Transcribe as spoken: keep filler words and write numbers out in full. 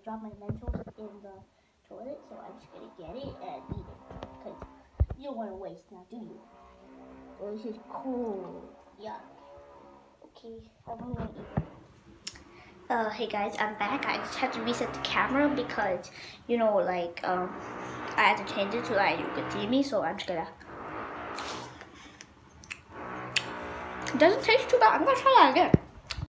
dropped my Mentos in the toilet, so I'm just gonna get it and eat it. Because you don't want to waste now, do you? Oh, this is cool. Yeah. Okay, I'm gonna eat it. Uh, hey guys, I'm back. I just had to reset the camera because, you know, like, um, I had to change it so that you could see me, so I'm just gonna... It doesn't taste too bad. I'm gonna try that again.